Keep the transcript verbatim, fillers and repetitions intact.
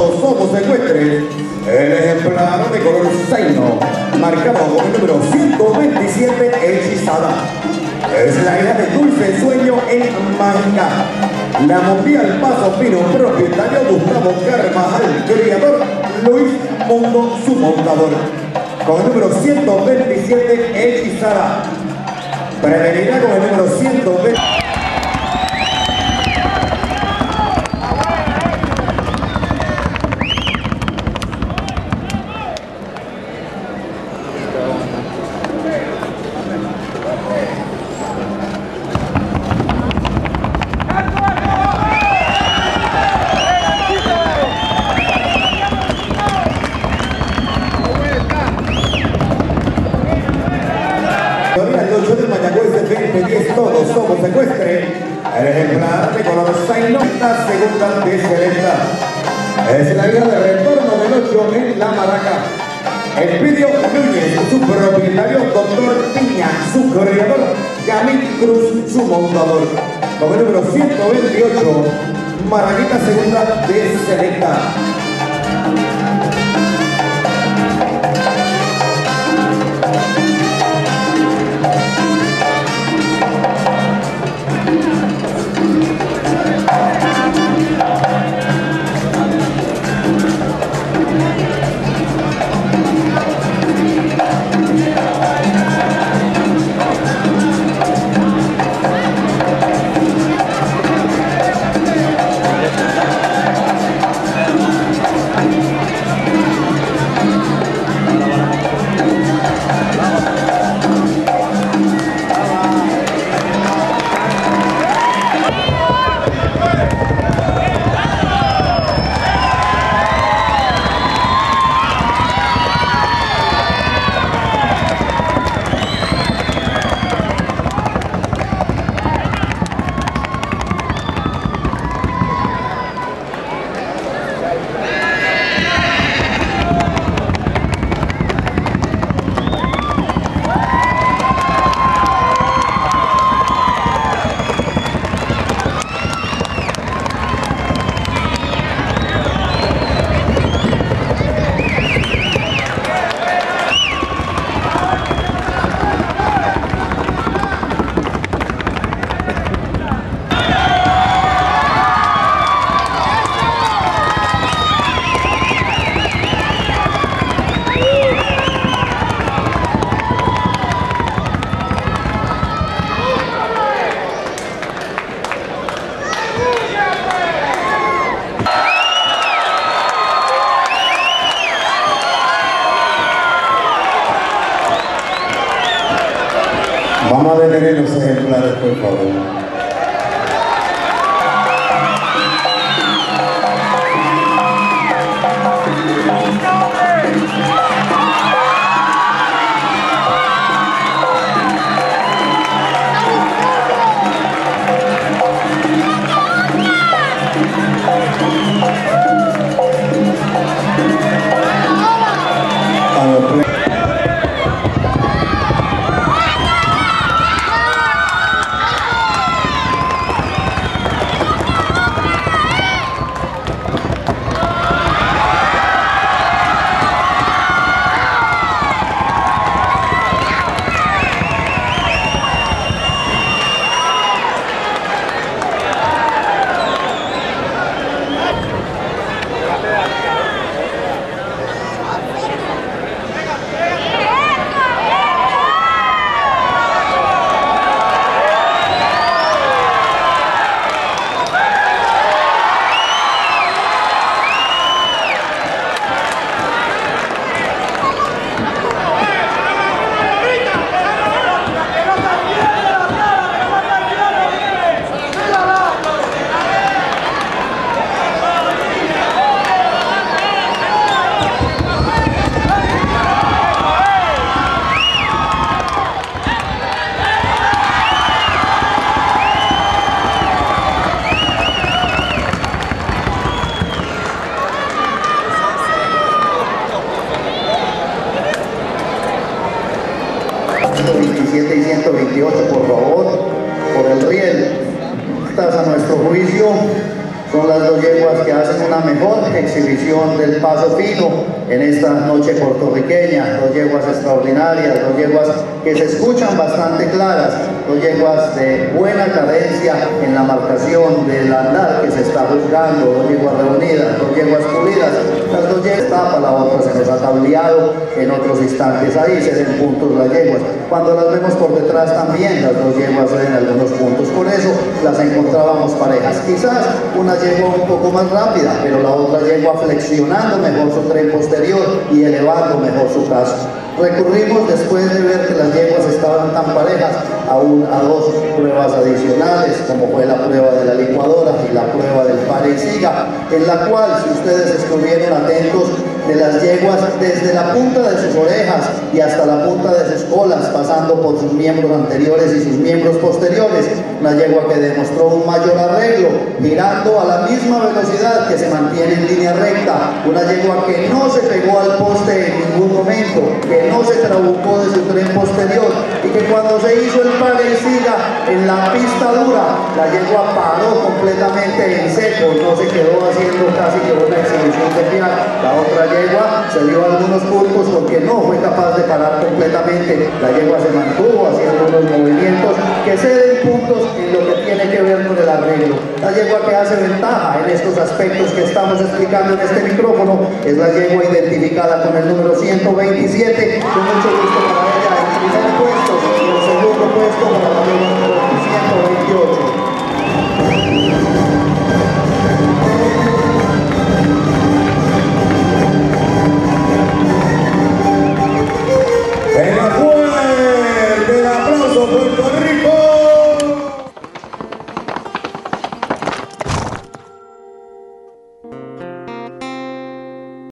todos somos ecuestres. El ejemplar de color zaino, marcado con el número ciento veintisiete, Hechizada. Es la hija de Dulce Sueño en Mágica. La Mundial Paso Fino, propietario Gustavo Carvajal, criador Luis Mundo, su montador. Con el número ciento veintisiete, Hechizada. Prevenida con el número ciento veinte. Todos somos ecuestres. El ejemplar de color zaino, la segunda de Selecta. Es la hija de Retorno del ocho en La Maraca. Elpidio Núñez, su propietario Doctor Piña, su criador Yamil Cruz, su montador. Con el número ciento veintiocho, Maraquita segunda de Selecta. Vamos a detener los ejemplares, por favor. Son las dos yeguas que hacen una mejor exhibición del paso fino en esta noche puertorriqueña. Dos yeguas extraordinarias, dos yeguas que se escuchan bastante claras, dos yeguas de buena cadencia en la marcación del andar que se está buscando, dos yeguas reunidas, dos yeguas pulidas. Las dos yeguas tapa, la otra se nos ha tableado en otros instantes. Ahí se den puntos las yeguas. Cuando las vemos por detrás también, las dos yeguas se den algunos puntos. Por eso las encontrábamos parejas. Quizás una yegua un poco más rápida, pero la otra yegua flexionando mejor su tren posterior y elevando mejor su caso. Recurrimos, después de ver que las yeguas estaban tan parejas, a, un, a dos pruebas adicionales, como fue la prueba de la licuadora y la prueba del pare y siga, en la cual, si ustedes estuvieron atentos, de las yeguas desde la punta de sus orejas y hasta la punta de sus colas, pasando por sus miembros anteriores y sus miembros posteriores, una yegua que demostró un mayor arreglo, girando a la misma velocidad que se mantiene en línea recta, una yegua que no se pegó al poste en ningún momento, que no se trabucó de su tren posterior y que cuando se hizo el pare y siga en la pista dura, la yegua paró completamente en seco, no se quedó haciendo casi que una exhibición de final. La otra yegua se dio algunos puntos porque no fue capaz de parar completamente. La yegua se mantuvo haciendo unos movimientos que ceden puntos en lo que tiene que ver con el arreglo. La yegua que hace ventaja en estos aspectos que estamos explicando en este micrófono es la yegua identificada con el número ciento veintisiete. Con mucho gusto para ella.